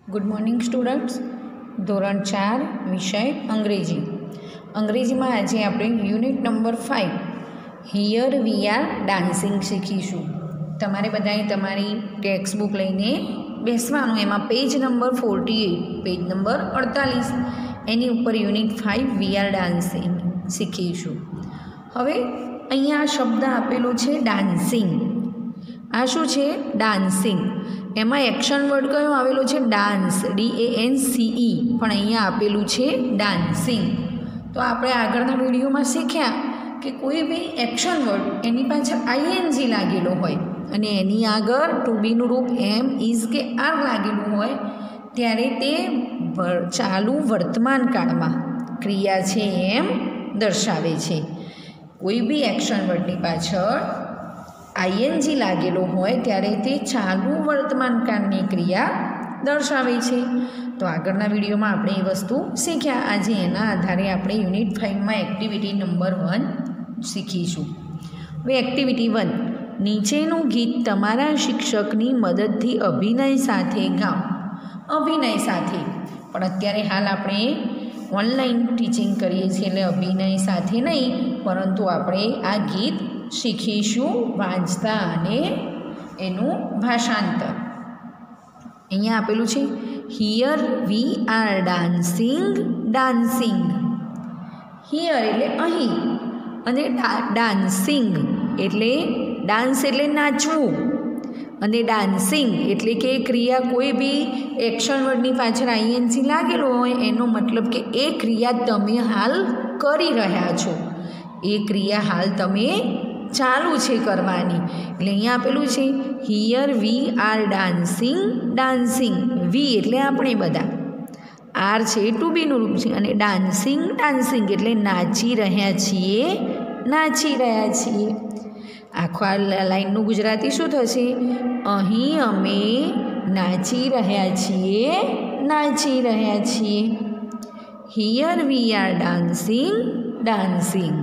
Good morning students. ધોરણ 4 વિષય અંગ્રેજી. અંગ્રેજીમાં આજે આપણે unit number 5 here we are dancing શીખીશું. તમારે બધાએ તમારી ટેક્સ્ટ બુક લઈને બેસવાનું. એમાં પેજ નંબર 48, પેજ નંબર 48 એની ઉપર યુનિટ 5 વી આર ડાન્સિંગ શીખીશું. હવે અહીંયા આ શબ્દ આપેલો છે ડાન્સિંગ. આ શું છે? ડાન્સિંગ. એમાં એક્શન વર્ડ કયો આવેલો છે? ડાન્સ, DANCE, પણ અહીંયા આપેલું છે ડાન્સિંગ. તો આપણે આગળના વિડીયોમાં શીખ્યા કે કોઈ બી એક્શન વર્ડ એની પાછળ ING લાગેલો હોય અને એની આગળ ટુ બીનું રૂપ એમ, ઇઝ કે આર લાગેલું હોય ત્યારે તે ચાલુ વર્તમાન કાળમાં ક્રિયા છે એમ દર્શાવે છે. કોઈ બી એક્શન વર્ડની પાછળ ING લાગેલો હોય ત્યારે તે ચાલુ વર્તમાન કાળની ક્રિયા દર્શાવે છે. તો આગળના વિડીયોમાં આપણે એ વસ્તુ શીખ્યા. આજે એના આધારે આપણે યુનિટ 5માં એક્ટિવિટી નંબર 1 શીખીશું. હવે એક્ટિવિટી 1, નીચેનું ગીત તમારા શિક્ષકની મદદથી અભિનય સાથે ગાઓ. અભિનય સાથે, પણ અત્યારે હાલ આપણે ઓનલાઈન ટીચિંગ કરીએ છીએ એટલે અભિનય સાથે નહીં, પરંતુ આપણે આ ગીત શીખીશું વાંચતા અને એનું ભાષાંતર. અહીંયા આપેલું છે here we are dancing. Dancing here એટલે અહીં અને ડાન્સિંગ એટલે ડાન્સ એટલે નાચવું અને ડાન્સિંગ એટલે કે ક્રિયા કોઈ બી એક્શન વર્ડની પાછળ ING લાગેલો હોય એનો મતલબ કે એ ક્રિયા તમે હાલ કરી રહ્યા છો. એ ક્રિયા હાલ તમે ચાલુ છે કરવાની. એટલે અહીંયા આપેલું છે here we are dancing. Dancing, we એટલે આપણે બધા, આર છે ટુ બીનું રૂપ છે અને ડાન્સિંગ. ડાન્સિંગ એટલે નાચી રહ્યા છીએ. નાચી રહ્યા છીએ. આખો આ લાઈનનું ગુજરાતી શું થશે? અહીં અમે નાચી રહ્યા છીએ. નાચી રહ્યા છીએ. Here we are dancing. Dancing.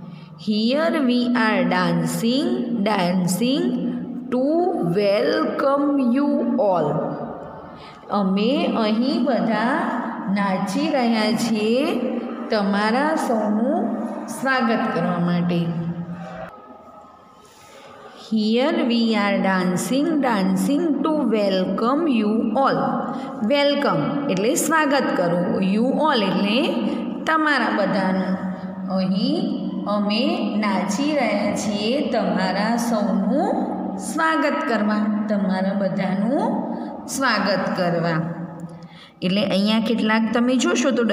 Here we are dancing, dancing to welcome you all. અમે અહીં બધા નાચી રહ્યા છીએ તમારા સૌનું સ્વાગત કરવા માટે. Here we are dancing, dancing to welcome you all. Welcome એટલે સ્વાગત કરવું. You all એટલે તમારા બધાનું. અહીં અમે નાચી રહ્યા છીએ તમારા સૌનું સ્વાગત કરવા. તમારા બધાનું સ્વાગત કરવા. એટલે અહીંયા કેટલાક તમે જોશો તો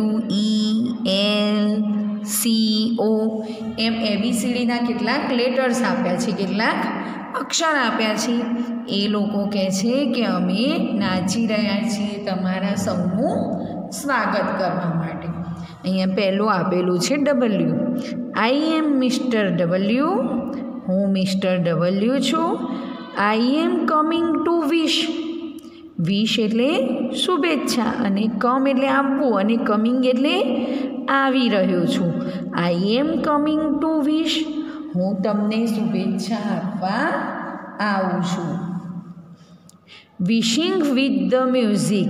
WELCO એમ ABCDના કેટલાક લેટર્સ આપ્યા છે, કેટલાક અક્ષર આપ્યા છે. એ લોકો કહે છે કે અમે નાચી રહ્યા છીએ તમારા સૌનું સ્વાગત કરવા માટે. અહીંયા પહેલું આપેલું છે W. I am Mr. W. હું મિસ્ટર W છું. I am coming to wish. Wish એટલે શુભેચ્છા અને કમ એટલે આવવું અને કમિંગ એટલે આવી રહ્યો છું. I am coming to wish. હું તમને શુભેચ્છા આપવા આવું છું. Wishing with the music.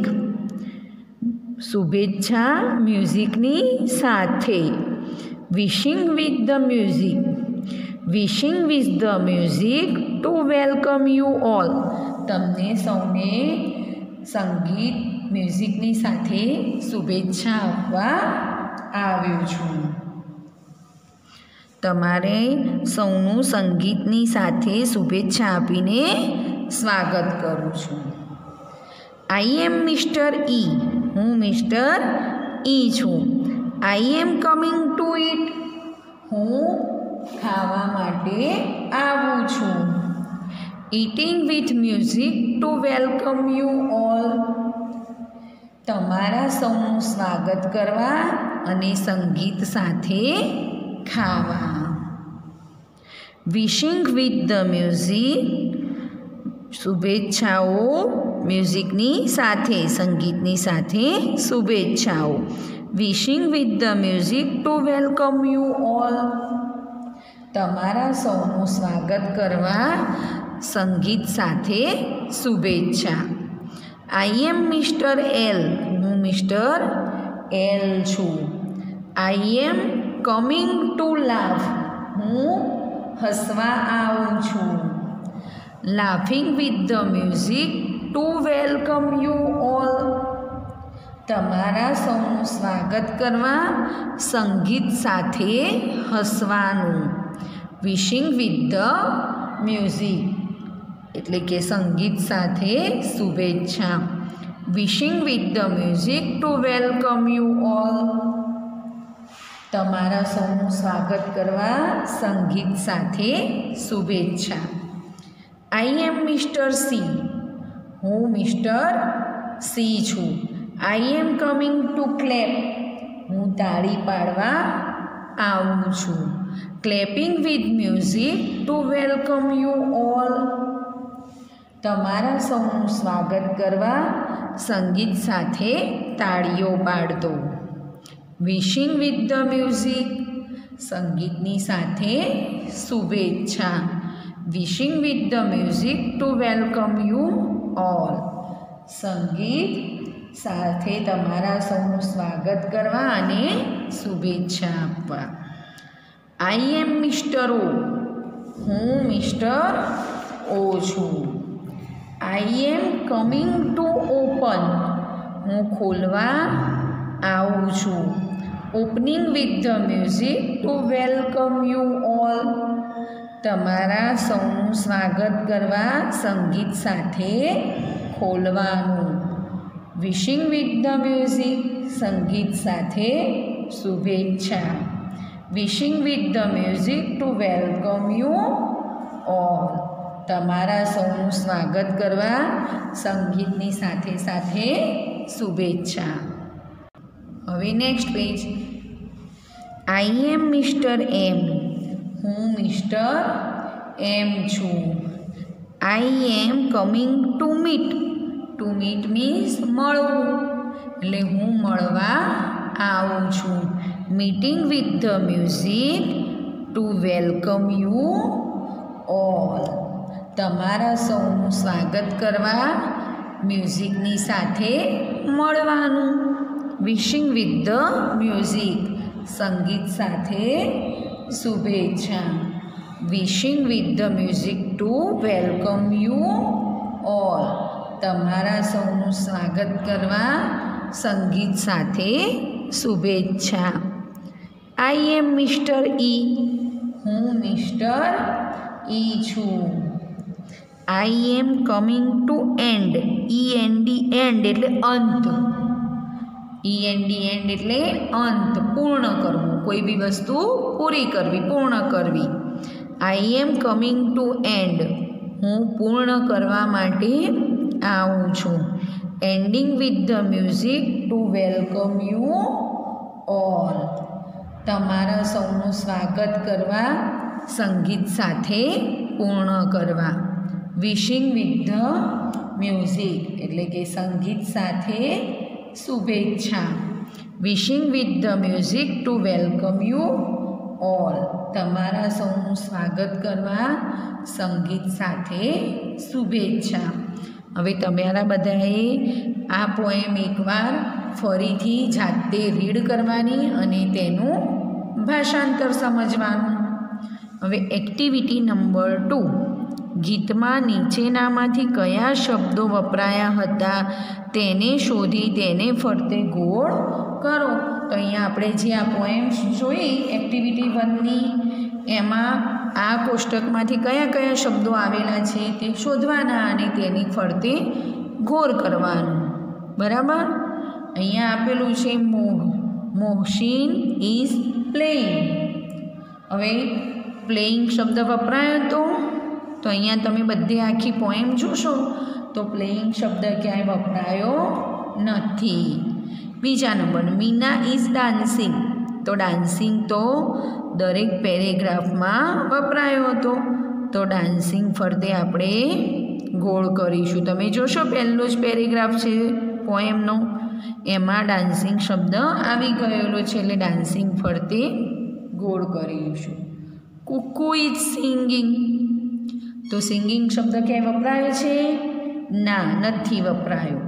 શુભેચ્છા મ્યુઝિકની સાથે. Wishing with the music. Wishing with the music to welcome you all. તમને સૌને સંગીત મ્યુઝિકની સાથે શુભેચ્છા આપવા આવ્યો છું. તમારે સૌનું સંગીતની સાથે શુભેચ્છા આપીને સ્વાગત કરું છું. I am Mr. E. હું મિસ્ટર E છું. I am coming to eat. હું ખાવા માટે આવું છું. Eating with music to welcome you all. તમારા સૌનું સ્વાગત કરવા અને સંગીત સાથે ખાવા. Wishing with the music. શુભેચ્છાઓ મ્યુઝિકની સાથે, સંગીતની સાથે શુભેચ્છાઓ. Wishing with the music to welcome you all. તમારા સૌનું સ્વાગત કરવા સંગીત સાથે શુભેચ્છા. આઈ એમ મિસ્ટર એલ, હું મિસ્ટર એલ છું. I am coming to laugh, હું હસવા આવું છું. Laughing with the music to welcome you all, તમારા સૌનું સ્વાગત કરવા સંગીત સાથે હસવાનું. વિશિંગ વિથ ધ મ્યુઝિક એટલે કે સંગીત સાથે શુભેચ્છા. Wishing with the music to welcome you all, તમારા સૌનું સ્વાગત કરવા સંગીત સાથે શુભેચ્છા. આઈ એમ મિસ્ટર સી, હું મિસ્ટર સી છું. I am coming to clap, હું તાળી પાડવા આવું છું. Clapping with music to welcome you all, તમારા સૌનું સ્વાગત કરવા સંગીત સાથે તાળીઓ પાડતો. વિશિંગ વિથ ધ મ્યુઝિક, સંગીતની સાથે શુભેચ્છા. Wishing with the music to welcome you all, સંગીત સાથે તમારા સૌનું સ્વાગત કરવા અને શુભેચ્છા આપવા. આઈ એમ મિસ્ટર ઓ, હું મિસ્ટર ઓ છું. I am coming to open, હું ખોલવા આવું છું. Opening with the music to welcome you all, તમારા સૌનું સ્વાગત કરવા સંગીત સાથે ખોલવાનું. વિશિંગ વિથ ધ મ્યુઝિક, સંગીત સાથે શુભેચ્છા. Wishing with the music to welcome you all, તમારા સૌનું સ્વાગત કરવા સંગીતની સાથે સાથે શુભેચ્છા. હવે next page. I am mister M, હું મિસ્ટર એમ છું. I am coming to meet, to meet means મળવું, એટલે હું મળવા આવું છું. Meeting with the music to welcome you all, તમારા સૌનું સ્વાગત કરવા મ્યુઝિકની સાથે મળવાનું. વિશિંગ વિથ ધ મ્યુઝિક, સંગીત સાથે શુભેચ્છા. Wishing with the music to welcome you all, તમારા સૌનું સ્વાગત કરવા સંગીત સાથે શુભેચ્છા. આઈ એમ મિસ્ટર ઈ, હું મિસ્ટર ઈ છું. I am coming to end, END end એટલે અંત. END એન્ડ એટલે અંત, પૂર્ણ કરવું, કોઈ બી વસ્તુ પૂરી કરવી, પૂર્ણ કરવી. I am coming to end, હું પૂર્ણ કરવા માટે આવું છું. Ending with the music to welcome you all, તમારા સૌનું સ્વાગત કરવા સંગીત સાથે પૂર્ણ કરવા. વિશિંગ વિથ ધ મ્યુઝિક એટલે કે સંગીત સાથે શુભેચ્છા. Wishing with the music to welcome you all, તમારા સૌનું સ્વાગત કરવા સંગીત સાથે શુભેચ્છા. હવે તમારા બધાએ આ પોએમ એકવાર ફરીથી જાતે રીડ કરવાની અને તેનું ભાષાંતર સમજવાનું. હવે એક્ટિવિટી નંબર 2, ગીતમાં નીચેનામાંથી કયા શબ્દો વપરાયા હતા તેને શોધી તેને ફરતે ગોળ કરો. તો અહીંયા આપણે જે આ પોએમ્સ જોઈ એક્ટિવિટી 1ની, એમાં આ કોષ્ટકમાંથી કયા કયા શબ્દો આવેલા છે તે શોધવાના અને તેની ફરતે ગોળ કરવાનું. બરાબર. અહીંયા આપેલું છે મોહસિન ઇઝ પ્લેઇંગ. હવે પ્લેઇંગ શબ્દ વપરાયો તો અહીંયા તમે બધે આખી પોએમ જોશો તો પ્લેઇંગ શબ્દ ક્યાંય વપરાયો નથી. બીજા નંબર, મીના ઇઝ ડાન્સિંગ. તો ડાન્સિંગ તો દરેક પેરેગ્રાફમાં વપરાયો હતો, તો ડાન્સિંગ ફરતે આપણે ગોળ કરીશું. તમે જોશો પહેલો જ પેરેગ્રાફ છે પોએમનો, એમાં ડાન્સિંગ શબ્દ આવી ગયેલો છે, એટલે ડાન્સિંગ ફરતે ગોળ કરીશું. Kuku is singing. તો સિંગિંગ શબ્દ ક્યાંય વપરાયો છે? ના, નથી વપરાયો.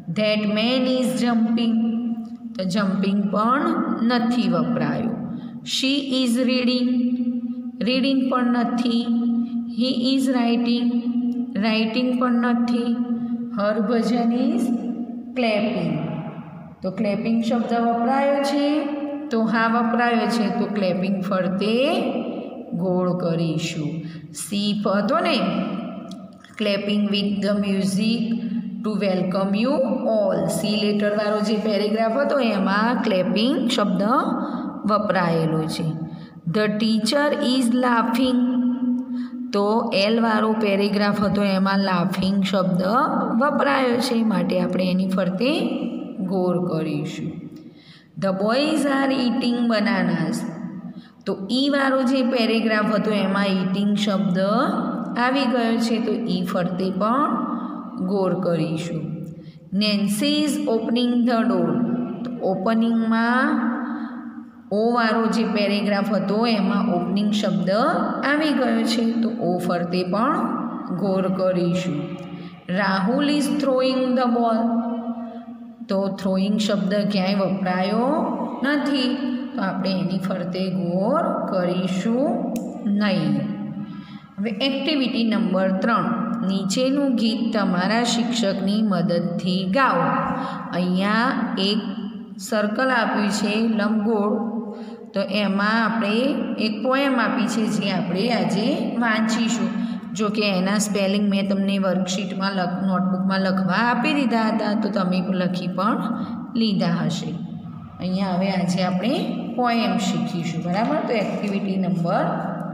ધેટ મેન ઇઝ જમ્પિંગ, તો જમ્પિંગ પણ નથી વપરાયો. શી ઇઝ રીડિંગ, રીડિંગ પણ નથી. હી ઇઝ રાઇટિંગ, રાઇટિંગ પણ નથી. હરભજન ઇઝ ક્લેપિંગ, તો ક્લેપિંગ શબ્દ વપરાયો છે, તો હા વપરાયો છે, તો ક્લેપિંગ ફરતે ગોળ કરીશું. સી હતો ને, clapping with the music to welcome you all. C લેટરવાળો જે પેરેગ્રાફ હતો એમાં ક્લેપિંગ શબ્દ વપરાયેલો છે. ધ ટીચર ઇઝ લાફિંગ, તો એલવાળો પેરેગ્રાફ હતો એમાં લાફિંગ શબ્દ વપરાયો છે, માટે આપણે એની ફરતે ગોળ કરીશું. The boys are eating bananas, તો વાળો જે પેરેગ્રાફ હતો એમાં ઇટિંગ શબ્દ આવી ગયો છે, તો ફરતે પણ ગોળ કરીશું. Nancy is opening the door, તો ઓપનિંગમાં વાળો જે પેરેગ્રાફ હતો એમાં ઓપનિંગ શબ્દ આવી ગયો છે, તો ફરતે પણ ગોળ કરીશું. Rahul is throwing the ball, તો થ્રોઈંગ શબ્દ ક્યાંય વપરાયો નથી, તો આપણે એની ફરતે ગોળ કરીશું નહીં. હવે એક્ટિવિટી નંબર 3, નીચેનું ગીત તમારા શિક્ષકની મદદથી ગાઓ. અહીંયા એક સર્કલ આપ્યું છે લંબગોળ, તો એમાં આપણે એક પોએમ આપી છે જે આપણે આજે વાંચીશું. જો કે એના સ્પેલિંગ મેં તમને વર્કશીટમાં નોટબુકમાં લખવા આપી દીધા હતા, તો તમે લખી પણ લીધા હશે. અહીંયા હવે આજે આપણે પોએમ શીખીશું, બરાબર. તો activity number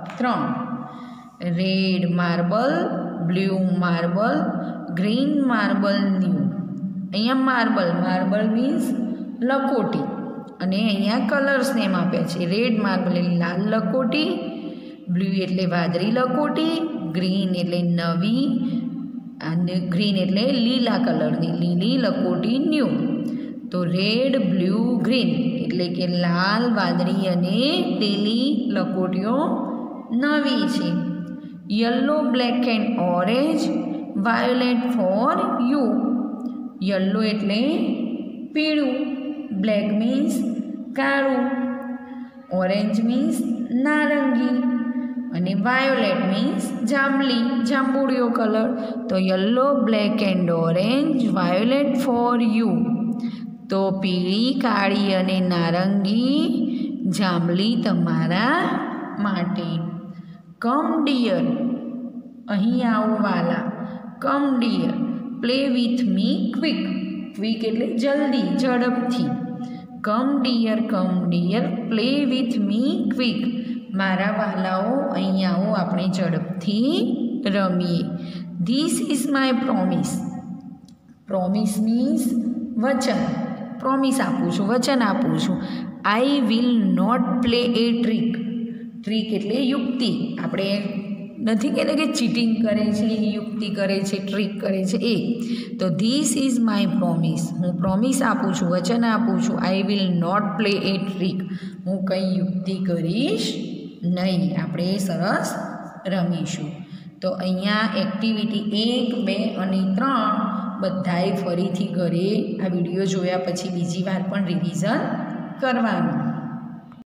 3, red marble, blue marble, green marble new. અહીંયા માર્બલ મીન્સ લકોટી, અને અહીંયા કલર્સ નેમ આપ્યા છે. રેડ માર્બલ એટલે લાલ લકોટી, બ્લુ એટલે વાદળી લકોટી, ગ્રીન એટલે નવી, અને ગ્રીન એટલે લીલા કલરની લીલી લકોટી ન્યૂ. તો રેડ, બ્લુ, ગ્રીન એટલે કે લાલ, વાદળી અને લીલી લકોટીઓ નવી છે. Yellow, black and orange, violet for you. Yellow એટલે પીળું, બ્લેક મીન્સ કાળું, ઓરેન્જ મીન્સ નારંગી, અને વાયોલેટ મીન્સ જાંબુડિયો કલર. તો yellow, black and orange, violet for you. તો પીળી, કાળી અને નારંગી જાંબલી તમારા માટે. કમ ડિયર, અહીં આવો વાલા. Come dear, play with me quick. Quick એટલે જલ્દી, ઝડપથી. Come dear, play with me quick. મારા વાલાઓ અહીં આવો, આપણે ઝડપથી રમીએ. This is my promise. Promise means વચન. પ્રોમિસ આપું છું, વચન આપું છું. I will not play a trick. Trick એટલે યુક્તિ. આપણે નથી કહેતા કે ચીટિંગ કરે છે, યુક્તિ કરે છે, ટ્રીક કરે છે એ. તો ધીસ ઇઝ માય પ્રોમિસ. હું પ્રોમિસ આપું છું, વચન આપું છું. I will not play a trick. હું કંઈ યુક્તિ કરીશ નહીં. આપણે સરસ રમીશું. તો અહીંયા એક્ટિવિટી 1, 2 અને 3 બધાએ ફરીથી ઘરે આ વિડીયો જોયા પછી બીજી વાર પણ રિવિઝન કરવાનું.